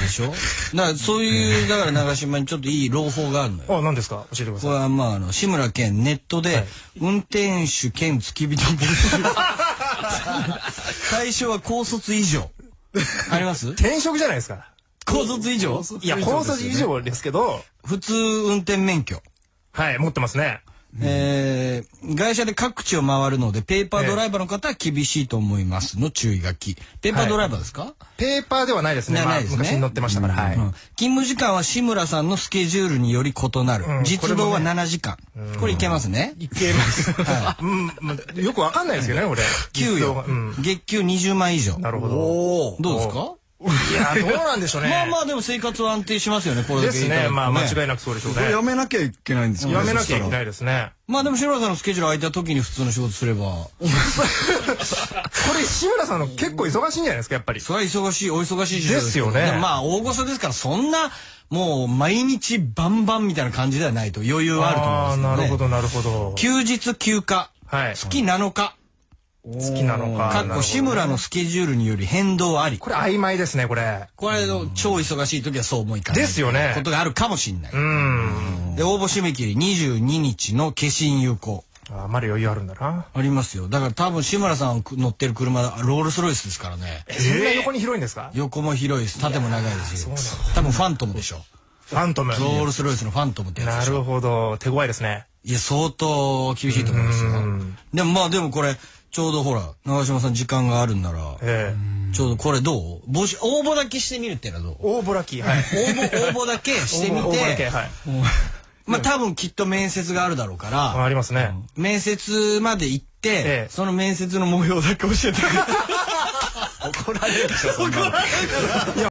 でしょ。だからそういうだから長島にちょっといい朗報があるのよ。 あ、何ですか、教えてください。 これはまあ志村けんネットで運転手兼付き人募集対象は高卒以上あります？ 転職じゃないですか。 高卒以上？ いや、高卒以上ですけど、 普通運転免許。 はい、持ってますね。 外車で各地を回るのでペーパードライバーの方は厳しいと思いますの注意書き。ペーパードライバーですか？ ペーパーではないですね。 ないですね。 昔に乗ってましたから。はい。 勤務時間は志村さんのスケジュールにより異なる。実動は7時間。これいけますね。 いけます。よくわかんないですけどね、これ。 給与。月給20万以上。 なるほど。 どうですか？ いや、どうなんでしょうね。 まあまあでも生活は安定しますよね、これだけ。 ですね。まあ間違いなくそうでしょうね。 やめなきゃいけないんですよ。 やめなきゃいけないですね。 まあでも志村さんのスケジュール空いた時に普通の仕事すれば。これ志村さんの結構忙しいんじゃないですか、やっぱり。 それは忙しい、お忙しい仕事ですよね。 まあ大御所ですからそんなもう毎日バンバンみたいな感じではないと余裕はあると思いますね。 なるほどなるほど。 休日休暇。月7日。 月7日。 かっこ志村のスケジュールにより変動あり。 これ曖昧ですね、これ。 これの超忙しい時はそうもいかない。 ですよね。 ことがあるかもしれない。で、応募締め切り22日の消印有効。 あ、まだ余裕あるんだな。 ありますよ。だから多分志村さん乗ってる車、ロールスロイスですからね。 そんな横に広いんですか？ 横も広いです。縦も長いですし。多分ファントムでしょ。 ファントム。 ロールスロイスのファントムってやつでしょ。 なるほど。手強いですね。 いや、相当厳しいと思いますよ。でもまあでもこれ、ちょうどほら、長嶋さん時間があるんなら、ちょうどこれどう？応募だけしてみるってのはどう？ 応募だけ、はい。 応募だけしてみて、まあ多分きっと面接があるだろうから、 ありますね。 面接まで行って、その面接の模様だけ教えてくれ。怒られるでしょ、そんなの。